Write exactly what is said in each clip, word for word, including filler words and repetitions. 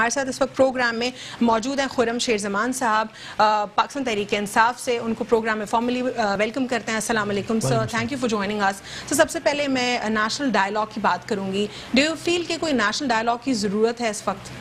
हमारे साथ इस वक्त प्रोग्राम में मौजूद हैं खुर्रम शेर-जमान साहब, पाकिस्तान तहरीक इंसाफ से। उनको प्रोग्राम में फॉर्मली वेलकम करते हैं। अस्सलाम वालेकुम sir, thank you for joining us. तो सबसे पहले मैं नेशनल डायलॉग की बात करूंगी। डू यू फील कि कोई नेशनल डायलॉग की ज़रूरत है इस वक्त?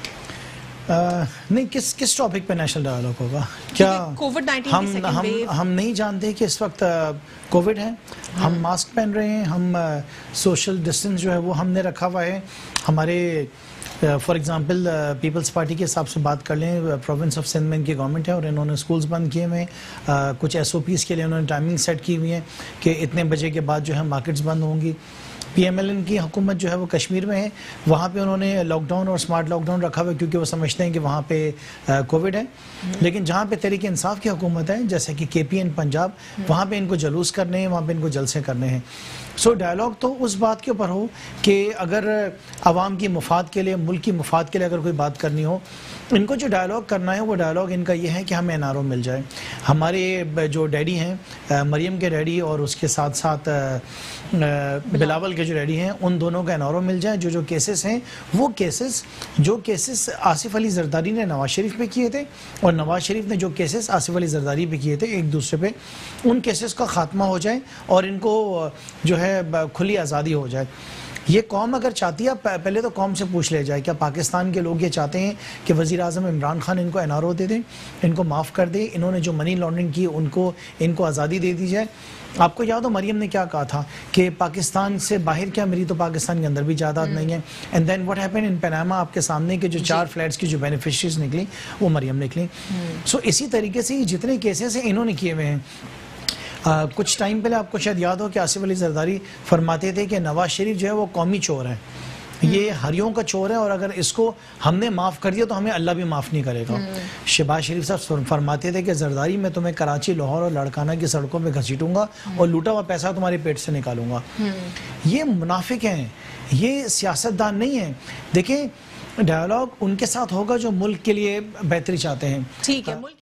Uh, नहीं, किस किस टॉपिक पे नेशनल डायलॉग होगा? क्या कोविड नाइनटीन हम की हम वेव? हम नहीं जानते कि इस वक्त कोविड है। हम मास्क पहन रहे हैं, हम सोशल डिस्टेंस जो है वो हमने रखा हुआ है। हमारे फॉर एग्जांपल पीपल्स पार्टी के हिसाब से बात कर लें, प्रोविंस ऑफ सिंध में इनकी गवर्नमेंट है और इन्होंने स्कूल्स बंद किए हुए हैं। कुछ एस ओ पीज़ के लिए उन्होंने टाइमिंग सेट की हुई है कि इतने बजे के बाद जो है मार्केट्स बंद होंगी। पी एम एल एन की हुकूमत जो है वो कश्मीर में है, वहाँ पे उन्होंने लॉकडाउन और स्मार्ट लॉकडाउन रखा हुआ है क्योंकि वो समझते हैं कि वहाँ पे कोविड है। लेकिन जहाँ पे तहरीक इंसाफ की हुकूमत है, जैसे कि के पी एन पंजाब, वहाँ पे इनको जलूस करने हैं, वहाँ पे इनको जलसे करने हैं। सो डायलॉग तो उस बात के ऊपर हो कि अगर आवाम की मुफाद के लिए, मुल्क की मुफाद के लिए अगर कोई बात करनी हो, इनको जो डायलॉग करना है वो डायलॉग इनका ये है कि हमें एन आर ओ मिल जाए। हमारे जो डैडी हैं, मरियम के डैडी और उसके साथ साथ बिलावल के जो डैडी हैं, उन दोनों का एन आर ओ मिल जाए। जो जो केसेस हैं वो केसेस जो केसेस आसिफ अली जरदारी ने नवाज शरीफ पे किए थे और नवाज शरीफ ने जो केसेस आसिफ अली जरदारी पे किए थे एक दूसरे पे, उन केसेस का खात्मा हो जाए और इनको जो है खुली आज़ादी हो जाए। ये कौम अगर चाहती है, पहले तो कौम से पूछ ले जाए क्या पाकिस्तान के लोग ये चाहते हैं कि वज़ीर आज़म इमरान खान इनको एन आर ओ दे दें, इनको माफ़ कर दे, इन्होंने जो मनी लॉन्ड्रिंग की उनको इनको आज़ादी दे दी जाए। आपको याद हो मरियम ने क्या कहा था कि पाकिस्तान से बाहर क्या, मेरी तो पाकिस्तान के अंदर भी जायदाद नहीं है। And then what happened in Panama, आपके सामने के जो चार फ्लैट्स की जो बेनिफिशरीज निकली वो मरियम निकली। सो so, इसी तरीके से जितने केसेस हैं इन्होंने किए हुए हैं। आ, कुछ टाइम पहले आपको शायद याद हो कि आसिफ अली जरदारी फरमाते थे कि नवाज शरीफ जो है वो कौमी चोर है, ये हरियों का चोर है और अगर इसको हमने माफ़ कर दिया तो हमें अल्लाह भी माफ़ नहीं करेगा। शहबाज शरीफ साहब फरमाते थे कि जरदारी मैं तुम्हें कराची, लाहौर और लड़काना की सड़कों में घसीटूंगा और लूटा हुआ पैसा तुम्हारे पेट से निकालूंगा। ये मुनाफिक हैं, ये सियासतदान नहीं है। देखें, डायलॉग उनके साथ होगा जो मुल्क के लिए बेहतरी चाहते हैं। ठीक है।